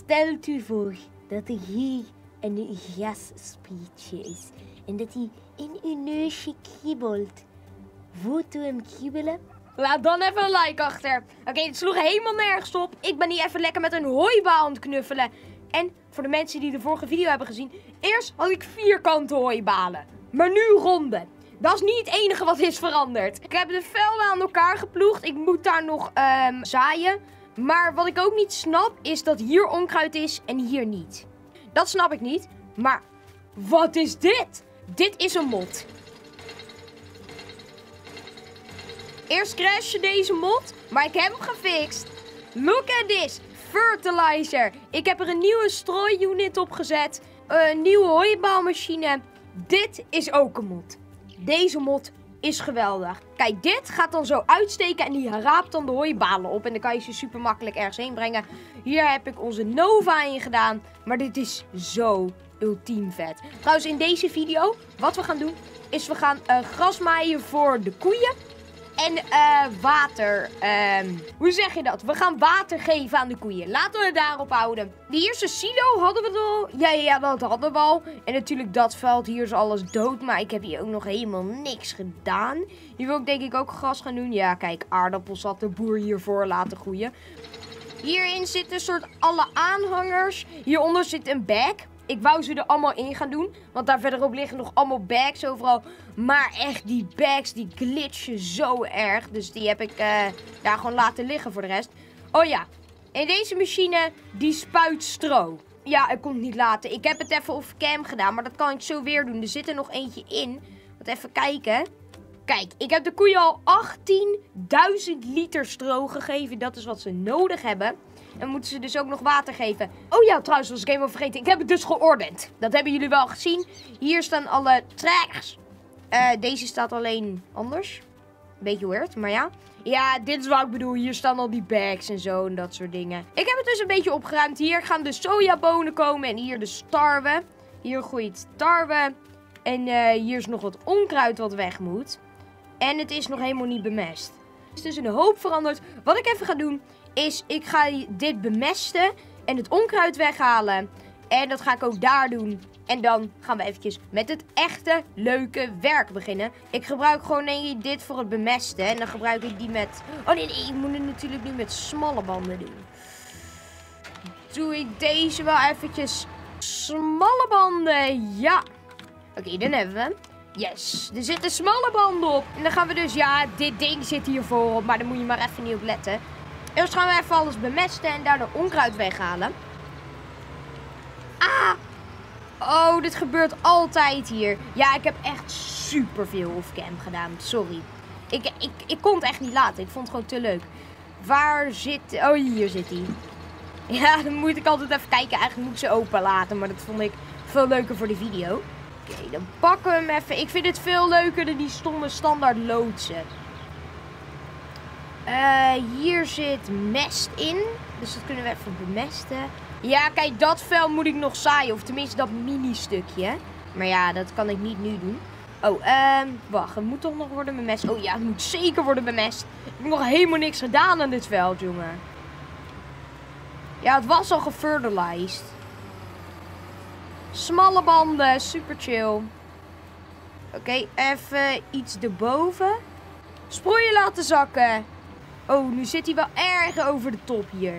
Stelt u voor dat er hier een gassprietje is en dat hij in uw neusje kriebelt. Voelt u hem kriebelen? Laat dan even een like achter. Oké, het sloeg helemaal nergens op. Ik ben hier even lekker met een hooibaal aan het knuffelen. En voor de mensen die de vorige video hebben gezien, eerst had ik vierkante hooibalen, maar nu ronde. Dat is niet het enige wat is veranderd. Ik heb de velden aan elkaar geploegd. Ik moet daar nog zaaien. Maar wat ik ook niet snap, is dat hier onkruid is en hier niet. Dat snap ik niet. Maar wat is dit? Dit is een mod. Eerst crashte deze mod, maar ik heb hem gefixt. Look at this. Fertilizer. Ik heb er een nieuwe strooiunit op gezet. Een nieuwe hooibaalmachine. Dit is ook een mod. Deze mod is geweldig. Kijk, dit gaat dan zo uitsteken en die raapt dan de hooibalen op. En dan kan je ze super makkelijk ergens heen brengen. Hier heb ik onze Nova in gedaan. Maar dit is zo ultiem vet. Trouwens, in deze video, wat we gaan doen, is we gaan gras maaien voor de koeien. En water. Hoe zeg je dat? We gaan water geven aan de koeien. Laten we het daarop houden. De eerste silo hadden we al. Ja, dat hadden we al. En natuurlijk dat veld. Hier is alles dood. Maar ik heb hier ook nog helemaal niks gedaan. Hier wil ik denk ik ook gras gaan doen. Ja, kijk. Aardappels had de boer hiervoor laten groeien. Hierin zitten soort alle aanhangers. Hieronder zit een bag. Ik wou ze er allemaal in gaan doen. Want daar verderop liggen nog allemaal bags overal. Maar echt, die bags die glitchen zo erg. Dus die heb ik daar gewoon laten liggen voor de rest. Oh ja. En deze machine, die spuit stro. Ja, ik kon het niet laten. Ik heb het even off cam gedaan. Maar dat kan ik zo weer doen. Er zit er nog eentje in. Wat even kijken. Kijk, ik heb de koeien al 18.000 liter stro gegeven. Dat is wat ze nodig hebben. En moeten ze dus ook nog water geven. Oh ja, trouwens, was ik helemaal vergeten. Ik heb het dus geordend. Dat hebben jullie wel gezien. Hier staan alle tracks. Deze staat alleen anders. Beetje weird, maar ja. Ja, dit is wat ik bedoel. Hier staan al die bags en zo en dat soort dingen. Ik heb het dus een beetje opgeruimd. Hier gaan de sojabonen komen en hier de tarwe. Hier groeit tarwe. En hier is nog wat onkruid wat weg moet. En het is nog helemaal niet bemest. Het is dus een hoop veranderd. Wat ik even ga doen, is ik ga dit bemesten en het onkruid weghalen. En dat ga ik ook daar doen. En dan gaan we eventjes met het echte leuke werk beginnen. Ik gebruik gewoon dit voor het bemesten. En dan gebruik ik die met... Oh nee, ik moet het natuurlijk nu met smalle banden doen. Doe ik deze wel eventjes smalle banden. Ja. Oké, dan hebben we hem. Yes, er zitten smalle banden op. En dan gaan we dus, ja, dit ding zit hier voorop. Maar daar moet je maar even niet op letten. Eerst gaan we even alles bemesten en daarna onkruid weghalen. Ah! Oh, dit gebeurt altijd hier. Ja, ik heb echt superveel off-cam gedaan. Sorry. Ik kon het echt niet laten. Ik vond het gewoon te leuk. Waar zit... Oh, hier zit hij. Ja, dan moet ik altijd even kijken. Eigenlijk moet ik ze open laten. Maar dat vond ik veel leuker voor de video. Oké, dan pakken we hem even. Ik vind het veel leuker dan die stomme standaard loodsen. Hier zit mest in. Dus dat kunnen we even bemesten. Ja, kijk, dat vel moet ik nog zaaien. Of tenminste dat mini-stukje. Maar ja, dat kan ik niet nu doen. Oh, wacht. Het moet toch nog worden bemest? Oh ja, het moet zeker worden bemest. Ik heb nog helemaal niks gedaan aan dit veld, jongen. Ja, het was al gefertilized. Smalle banden, super chill. Oké, even iets erboven. Sproeien laten zakken. Oh, nu zit hij wel erg over de top hier.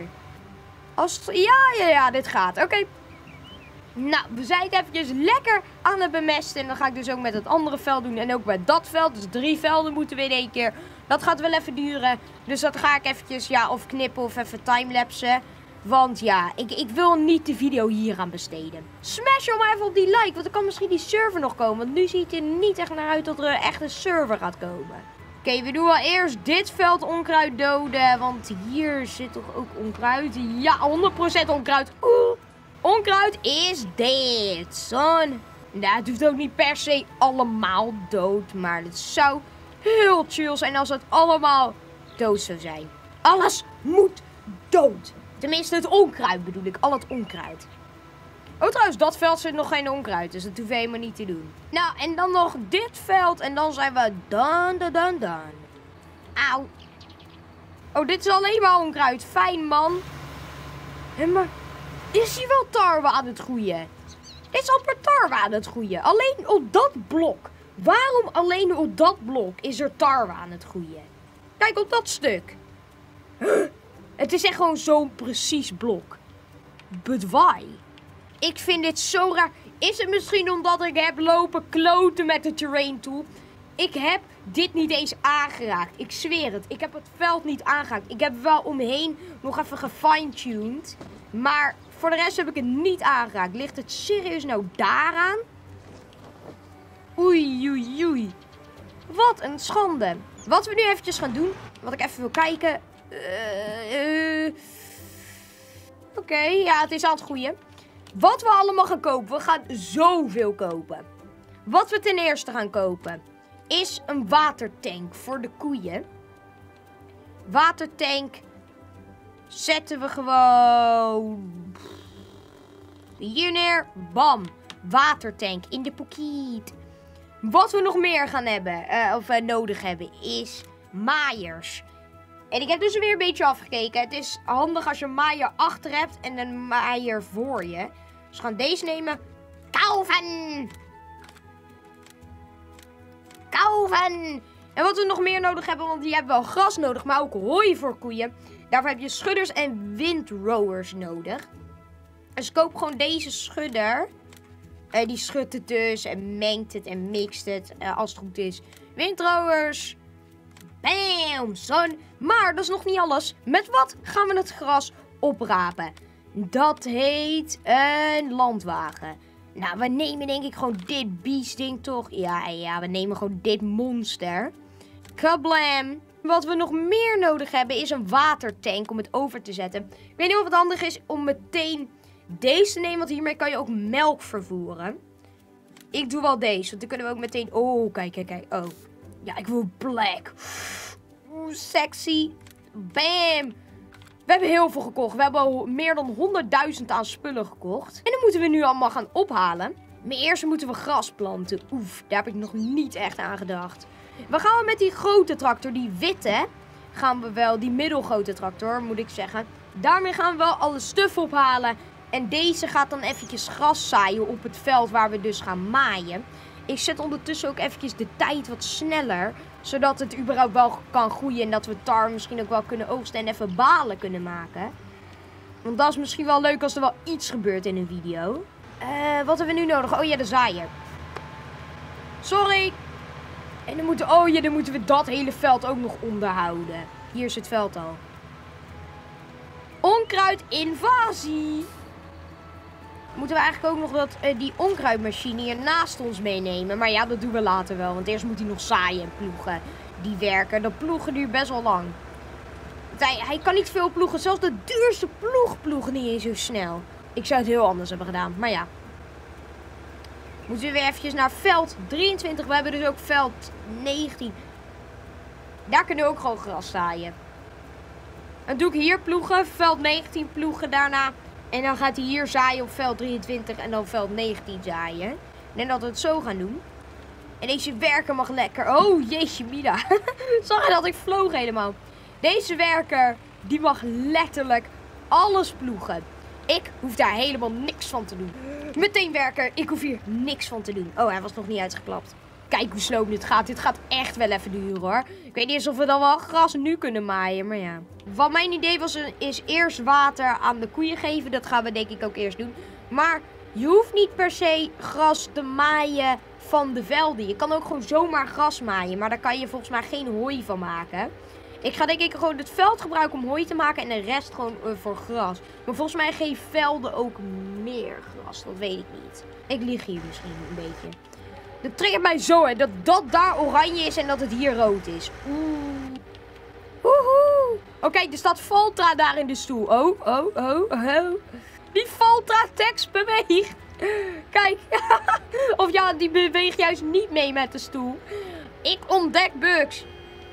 Ja, dit gaat. Oké. Nou, we zijn eventjes lekker aan het bemesten. En dan ga ik dus ook met het andere veld doen. En ook met dat veld. Dus 3 velden moeten we in 1 keer. Dat gaat wel even duren. Dus dat ga ik eventjes, ja, of knippen of even timelapsen. Want ja, ik wil niet de video hier aan besteden. Smash om even op die like. Want dan kan misschien die server nog komen. Want nu ziet het er niet echt naar uit dat er echt een server gaat komen. Oké, we doen wel eerst dit veld onkruid doden. Want hier zit toch ook onkruid. Ja, 100% onkruid. Oeh, onkruid is dit, son. Nou, het hoeft ook niet per se allemaal dood. Maar het zou heel chill zijn als het allemaal dood zou zijn. Alles moet dood. Tenminste, het onkruid bedoel ik. Al het onkruid. Oh, trouwens, dat veld zit nog geen onkruid. Dus dat hoeven we helemaal niet te doen. Nou, en dan nog dit veld. En dan zijn we done. Auw. Oh, dit is alleen maar onkruid. Fijn, man. Maar is hier wel tarwe aan het groeien. Dit is amper tarwe aan het groeien. Alleen op dat blok. Waarom alleen op dat blok is er tarwe aan het groeien? Kijk op dat stuk. Het is echt gewoon zo'n precies blok. But why? Ik vind dit zo raar. Is het misschien omdat ik heb lopen kloten met de terrain tool? Ik heb dit niet eens aangeraakt. Ik zweer het. Ik heb het veld niet aangeraakt. Ik heb wel omheen nog even gefine-tuned. Maar voor de rest heb ik het niet aangeraakt. Ligt het serieus nou daaraan? Oei, oei, oei. Wat een schande. Wat we nu eventjes gaan doen. Wat ik even wil kijken. Oké, ja, het is aan het groeien. Wat we allemaal gaan kopen. We gaan zoveel kopen. Wat we ten eerste gaan kopen is een watertank voor de koeien. Watertank zetten we gewoon hier neer. Bam. Watertank in de pokiet. Wat we nog meer gaan hebben, nodig hebben, is maaiers. En ik heb dus weer een beetje afgekeken. Het is handig als je een maaier achter hebt en een maaier voor je. Dus we gaan deze nemen. Kaufen! Kaufen! En wat we nog meer nodig hebben, want die hebben wel gras nodig, maar ook hooi voor koeien. Daarvoor heb je schudders en windrowers nodig. Dus koop gewoon deze schudder. Die schudt het dus en mengt het en mixt het, als het goed is. Windrowers. Bam, zon. Maar dat is nog niet alles. Met wat gaan we het gras oprapen? Dat heet een landwagen. Nou, we nemen denk ik gewoon dit beestding toch? Ja, we nemen gewoon dit monster. Kablam. Wat we nog meer nodig hebben is een watertank om het over te zetten. Ik weet niet of het handig is om meteen deze te nemen, want hiermee kan je ook melk vervoeren. Ik doe wel deze, want dan kunnen we ook meteen... Oh, kijk. Oh. Ja, ik wil black. Oeh, sexy. Bam. We hebben heel veel gekocht. We hebben al meer dan 100.000 aan spullen gekocht. En dan moeten we nu allemaal gaan ophalen. Maar eerst moeten we gras planten. Oef, daar heb ik nog niet echt aan gedacht. We gaan met die grote tractor, die witte, gaan we wel, die middelgrote tractor moet ik zeggen. Daarmee gaan we wel alle stuf ophalen. En deze gaat dan eventjes gras zaaien op het veld waar we dus gaan maaien. Ik zet ondertussen ook eventjes de tijd wat sneller. Zodat het überhaupt wel kan groeien. En dat we tarwe misschien ook wel kunnen oogsten en even balen kunnen maken. Want dat is misschien wel leuk als er wel iets gebeurt in een video. Wat hebben we nu nodig? Oh ja, de zaaier. Sorry. En dan moeten we dat hele veld ook nog onderhouden. Hier is het veld al. Onkruidinvasie. Moeten we eigenlijk ook nog die onkruidmachine hier naast ons meenemen. Maar ja, dat doen we later wel. Want eerst moet hij nog zaaien en ploegen. Die werken. Dat ploegen duurt best wel lang. Hij kan niet veel ploegen. Zelfs de duurste ploegen niet eens zo snel. Ik zou het heel anders hebben gedaan. Maar ja. Moeten we weer eventjes naar veld 23. We hebben dus ook veld 19. Daar kunnen we ook gewoon gras zaaien. Dan doe ik hier ploegen. Veld 19 ploegen daarna. En dan gaat hij hier zaaien op veld 23 en dan veld 19 zaaien. Ik denk dat we het zo gaan doen. En deze werker mag lekker... Oh, jeetje mina. Zag je dat? Ik vloog helemaal. Deze werker, die mag letterlijk alles ploegen. Ik hoef daar helemaal niks van te doen. Meteen werker, ik hoef hier niks van te doen. Oh, hij was nog niet uitgeklapt. Kijk hoe sloom dit gaat. Dit gaat echt wel even duren hoor. Ik weet niet eens of we dan wel gras nu kunnen maaien, maar ja. Wat mijn idee was, is eerst water aan de koeien geven. Dat gaan we denk ik ook eerst doen. Maar je hoeft niet per se gras te maaien van de velden. Je kan ook gewoon zomaar gras maaien. Maar daar kan je volgens mij geen hooi van maken. Ik ga denk ik gewoon het veld gebruiken om hooi te maken en de rest gewoon voor gras. Maar volgens mij geven velden ook meer gras. Dat weet ik niet. Ik lieg hier misschien een beetje. Dat triggert mij zo, hè. Dat daar oranje is en dat het hier rood is. Oeh. Woehoe. Oh, kijk, er staat Valtra daar in de stoel. Oh. Die Valtra-tekst beweegt. Kijk. Of ja, die beweegt juist niet mee met de stoel. Ik ontdek bugs.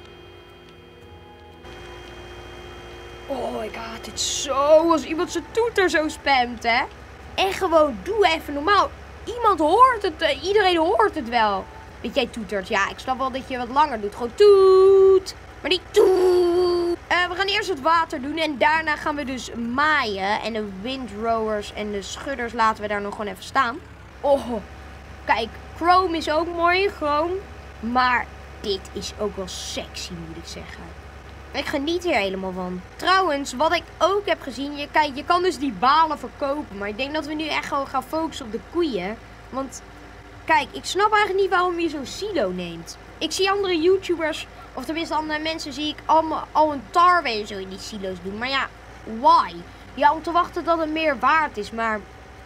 Oh, ik haat dit zo. Als iemand zijn toeter zo spamt, hè. En gewoon, doe even normaal. Iemand hoort het. Iedereen hoort het wel. Dat jij toetert. Ja, ik snap wel dat je wat langer doet. Gewoon toet. Maar niet toet. We gaan eerst het water doen en daarna gaan we dus maaien. En de windrowers en de schudders laten we daar nog gewoon even staan. Oh, kijk, chrome is ook mooi, chrome. Maar dit is ook wel sexy, moet ik zeggen. Ik geniet hier helemaal van. Trouwens, wat ik ook heb gezien, je kan dus die balen verkopen. Maar ik denk dat we nu echt gewoon gaan focussen op de koeien. Want, kijk, ik snap eigenlijk niet waarom je zo'n silo neemt. Ik zie andere YouTubers, of tenminste andere mensen, zie ik allemaal al een tarwe en zo in die silo's doen. Maar ja, why? Ja, om te wachten dat het meer waard is, maar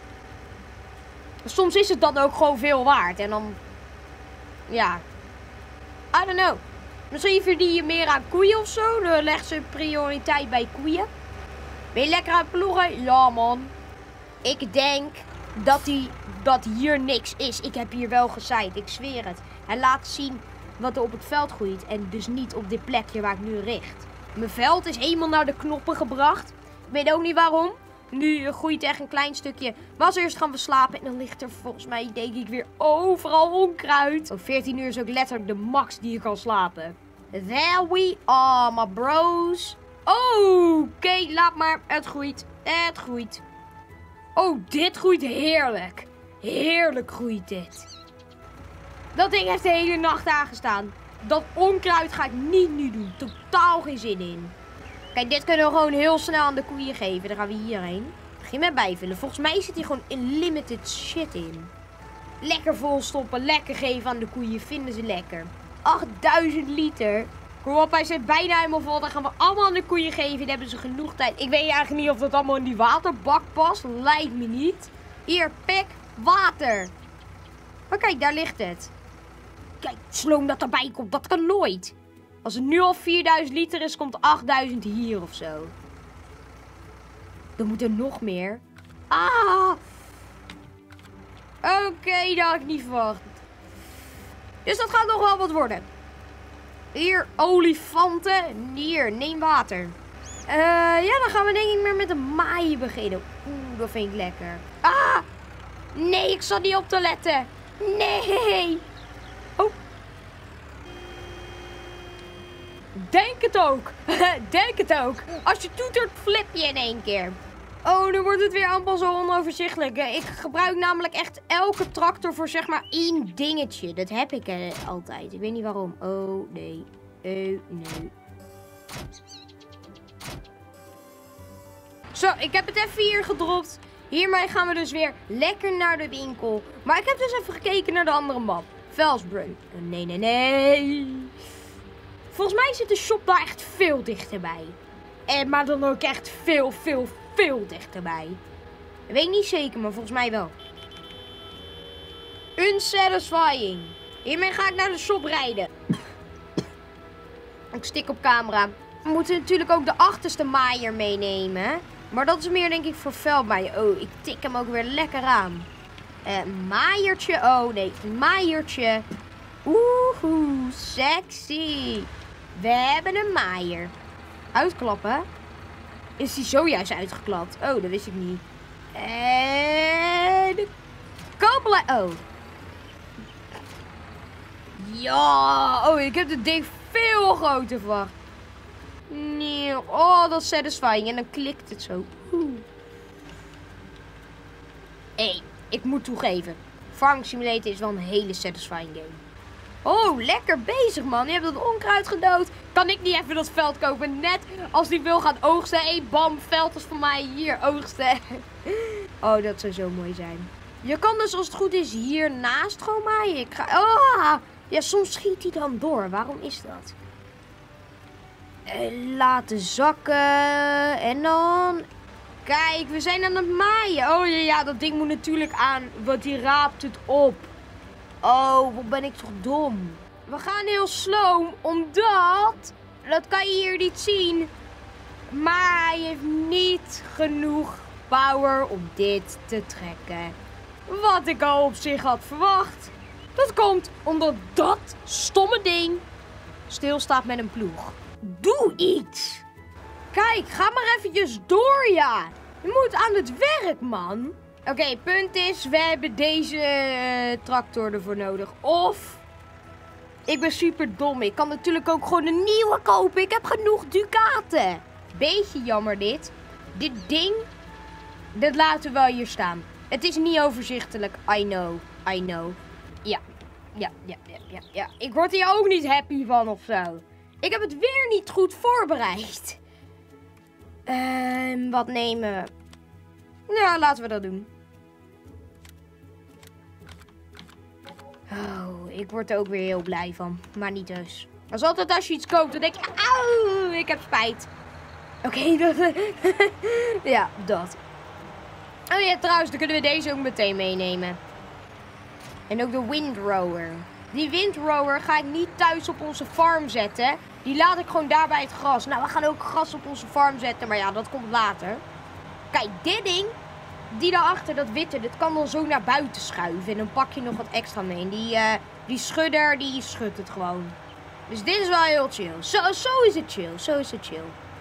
soms is het dan ook gewoon veel waard. En dan, ja, I don't know. Misschien verdien je meer aan koeien of zo. Dan legt ze prioriteit bij koeien. Ben je lekker aan het ploegen? Ja, man. Ik denk dat hier niks is. Ik heb hier wel gezaaid, ik zweer het. Hij laat zien wat er op het veld groeit. En dus niet op dit plekje waar ik nu richt. Mijn veld is helemaal naar de knoppen gebracht. Ik weet ook niet waarom. Nu groeit echt een klein stukje. Maar als eerst gaan we slapen. En dan ligt er volgens mij, denk ik, weer overal onkruid. Om 14 uur is ook letterlijk de max die je kan slapen. There we are, my bros. Oké, laat maar. Het groeit. Het groeit. Oh, dit groeit heerlijk. Heerlijk groeit dit. Dat ding heeft de hele nacht aangestaan. Dat onkruid ga ik niet nu doen. Totaal geen zin in. Kijk, dit kunnen we gewoon heel snel aan de koeien geven. Dan gaan we hierheen. Begin met bijvullen. Volgens mij zit hier gewoon unlimited shit in. Lekker volstoppen. Lekker geven aan de koeien. Vinden ze lekker. 8000 liter. Kom op, hij zit bijna helemaal vol. Dan gaan we allemaal aan de koeien geven. Dan hebben ze genoeg tijd. Ik weet eigenlijk niet of dat allemaal in die waterbak past. Lijkt me niet. Hier, pik, water. Maar kijk, daar ligt het. Kijk, sloom dat erbij komt. Dat kan nooit. Als het nu al 4000 liter is, komt 8000 hier of zo. Dan moet er nog meer. Oké, dat had ik niet verwacht. Dus dat gaat nog wel wat worden. Hier, olifanten. Hier, neem water. Ja, dan gaan we denk ik meer met de maaien beginnen. Dat vind ik lekker. Nee, ik zat niet op te letten. Nee. Oh. Denk het ook. Denk het ook. Als je toetert, flip je in één keer. Oh, dan wordt het weer allemaal zo onoverzichtelijk. Ik gebruik namelijk echt elke tractor voor zeg maar 1 dingetje. Dat heb ik altijd. Ik weet niet waarom. Oh, nee. Nee. Zo, ik heb het even hier gedropt. Hiermee gaan we dus weer lekker naar de winkel. Maar ik heb dus even gekeken naar de andere map. Velsbrun. Nee. Volgens mij zit de shop daar echt veel dichterbij. Maar dan ook echt veel dichterbij. Ik weet niet zeker, maar volgens mij wel. Unsatisfying. Hiermee ga ik naar de shop rijden. Ik stik op camera. We moeten natuurlijk ook de achterste maaier meenemen. Maar dat is meer denk ik voor veldmaaien. Oh, ik tik hem ook weer lekker aan. Maaiertje. Oh nee, maaiertje. Oeh, sexy. We hebben een maaier. Uitklappen. Is die zojuist uitgeklapt? Oh, dat wist ik niet. En... Koppelen. Oh. Ja. Oh, ik heb het ding veel groter verwacht. Nee. Oh, dat is satisfying. En dan klikt het zo. Hé, ik moet toegeven. Farming Simulator is wel een hele satisfying game. Oh, lekker bezig, man. Je hebt dat onkruid gedood. Kan ik niet even dat veld kopen? Net als die wil gaan oogsten. Hé, bam, veld is voor mij. Hier, oogsten. Oh, dat zou zo mooi zijn. Je kan dus, als het goed is, hiernaast gewoon maaien. Ik ga... Oh, ja, soms schiet hij dan door. Waarom is dat? Laten zakken. En dan... Kijk, we zijn aan het maaien. Oh, ja, dat ding moet natuurlijk aan. Want die raapt het op. Oh, wat ben ik toch dom. We gaan heel slow, omdat... Dat kan je hier niet zien. Maar hij heeft niet genoeg power om dit te trekken. Wat ik al op zich had verwacht. Dat komt omdat dat stomme ding stilstaat met een ploeg. Doe iets. Kijk, ga maar eventjes door, ja. Je moet aan het werk, man. Oké, punt is, we hebben deze tractor ervoor nodig. Of Ik ben super dom. Ik kan natuurlijk ook gewoon een nieuwe kopen. Ik heb genoeg ducaten. Beetje jammer dit. Dit ding, dat laten we wel hier staan. Het is niet overzichtelijk. I know. Ja. Ik word hier ook niet happy van of zo. Ik heb het weer niet goed voorbereid. Wat nemen we? Nou, laten we dat doen. Oh, ik word er ook weer heel blij van. Maar niet dus. Maar altijd als je iets koopt, dan denk je... Auw, ik heb spijt. Oké, ja, dat. Oh ja, trouwens, dan kunnen we deze ook meteen meenemen. En ook de windrower. Die windrower ga ik niet thuis op onze farm zetten. Die laat ik gewoon daar bij het gras. Nou, we gaan ook gras op onze farm zetten. Maar ja, dat komt later. Kijk, dit ding... Die daarachter, dat witte, dat kan dan zo naar buiten schuiven. En dan pak je nog wat extra mee. En die schudder, die schudt het gewoon. Dus dit is wel heel chill. Zo is het chill.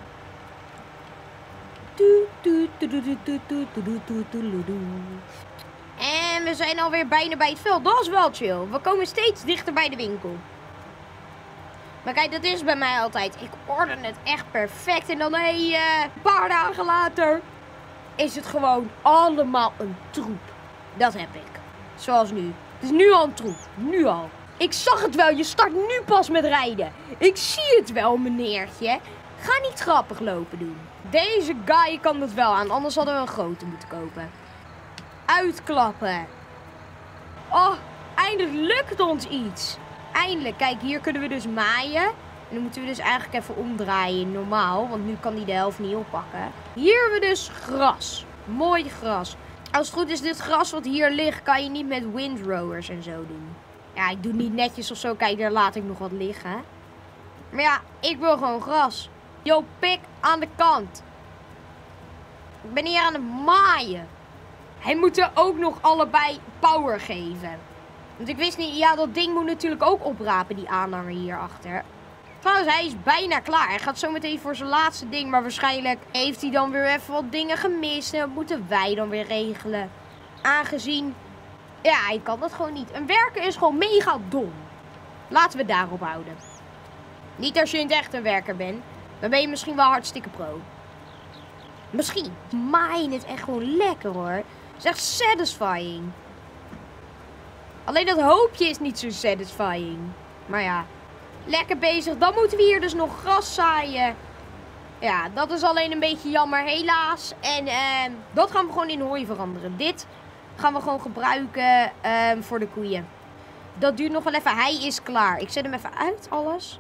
En we zijn alweer bijna bij het veld. Dat is wel chill. We komen steeds dichter bij de winkel. Maar kijk, dat is bij mij altijd. Ik orde het echt perfect. En dan een paar dagen later is het gewoon allemaal een troep. Dat heb ik. Zoals nu. Het is nu al een troep. Nu al. Ik zag het wel. Je start nu pas met rijden. Ik zie het wel, meneertje. Ga niet grappig lopen doen. Deze guy kan het wel aan. Anders hadden we een grote moeten kopen. Uitklappen. Oh, eindelijk lukt ons iets. Eindelijk. Kijk, hier kunnen we dus maaien. En dan moeten we dus eigenlijk even omdraaien normaal. Want nu kan hij de helft niet oppakken. Hier hebben we dus gras. Mooi gras. Als het goed is, dit gras wat hier ligt, kan je niet met windrowers en zo doen. Ja, ik doe het niet netjes of zo. Kijk, daar laat ik nog wat liggen. Maar ja, ik wil gewoon gras. Yo, pik aan de kant. Ik ben hier aan het maaien. Hij moet er ook nog allebei power geven. Want ik wist niet, ja, dat ding moet natuurlijk ook oprapen, die aanhanger hierachter. Trouwens, hij is bijna klaar. Hij gaat zo meteen voor zijn laatste ding. Maar waarschijnlijk heeft hij dan weer even wat dingen gemist. En dat moeten wij dan weer regelen. Aangezien, ja, hij kan dat gewoon niet. Een werker is gewoon mega dom. Laten we het daarop houden. Niet als je in het echt een werker bent. Dan ben je misschien wel hartstikke pro. Misschien. Maaien het echt gewoon lekker hoor. Het is echt satisfying. Alleen dat hoopje is niet zo satisfying. Maar ja. Lekker bezig. Dan moeten we hier dus nog gras zaaien. Ja, dat is alleen een beetje jammer. Helaas. En dat gaan we gewoon in hooi veranderen. Dit gaan we gewoon gebruiken voor de koeien. Dat duurt nog wel even. Hij is klaar. Ik zet hem even uit, alles.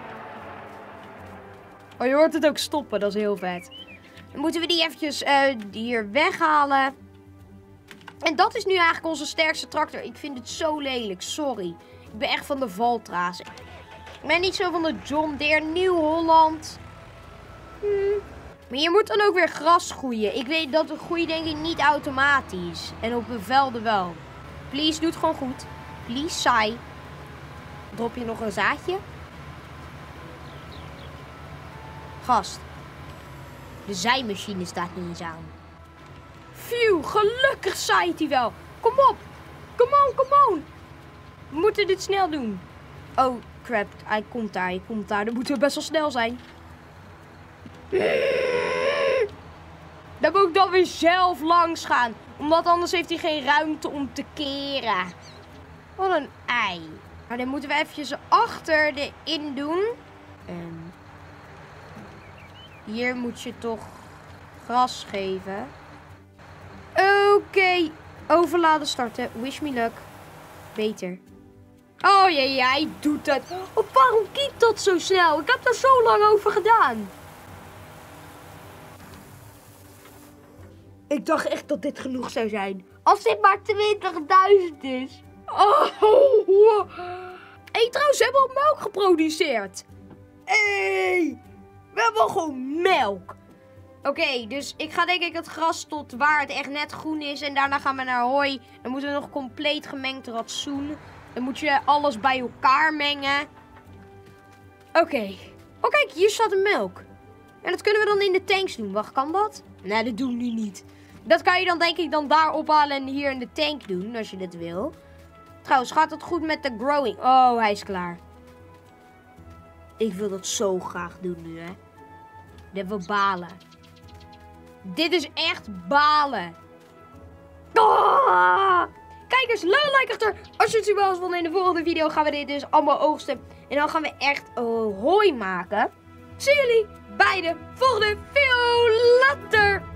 Oh, je hoort het ook stoppen. Dat is heel vet. Dan moeten we die eventjes hier weghalen. En dat is nu eigenlijk onze sterkste tractor. Ik vind het zo lelijk. Sorry. Ik ben echt van de Valtra's. Ik ben niet zo van de John Deere Nieuw-Holland. Maar hier moet dan ook weer gras groeien. Ik weet dat het groeit denk ik niet automatisch. En op de velden wel. Please, doe het gewoon goed. Please, saai. Drop je nog een zaadje? Gast. De zaaimachine staat niet eens aan. Phew, gelukkig zaait hij wel. Kom op. Come on. We moeten dit snel doen. Oh, crap. Hij komt daar. Dan moeten we best wel snel zijn. Daar moet ik dan weer zelf langs gaan. Omdat anders heeft hij geen ruimte om te keren. Wat een ei. Maar dan moeten we eventjes achter de in doen. Hier moet je toch gras geven. Oké. Overladen starten. Wish me luck. Beter. Oh jee, hij doet het. Oh, waarom kiekt dat zo snel? Ik heb er zo lang over gedaan. Ik dacht echt dat dit genoeg zou zijn. Als dit maar 20.000 is. Oh. Hey, trouwens, we hebben al melk geproduceerd. Hey, we hebben gewoon melk. Oké, dus ik ga denk ik het gras tot waar het echt net groen is. En daarna gaan we naar hooi. Dan moeten we nog compleet gemengd ratsoen. Dan moet je alles bij elkaar mengen. Oké. Oh kijk, hier staat de melk. En dat kunnen we dan in de tanks doen. Wacht, kan dat? Nee, dat doen we nu niet. Dat kan je dan denk ik dan daar ophalen en hier in de tank doen. Als je dat wil. Trouwens, gaat het goed met de growing? Oh, hij is klaar. Ik wil dat zo graag doen nu, hè. Dit wil balen. Dit is echt balen. Oh! Kijkers, laat een like achter als je het super was vond. In de volgende video gaan we dit dus allemaal oogsten. En dan gaan we echt hooi maken. Zie jullie bij de volgende video. Later!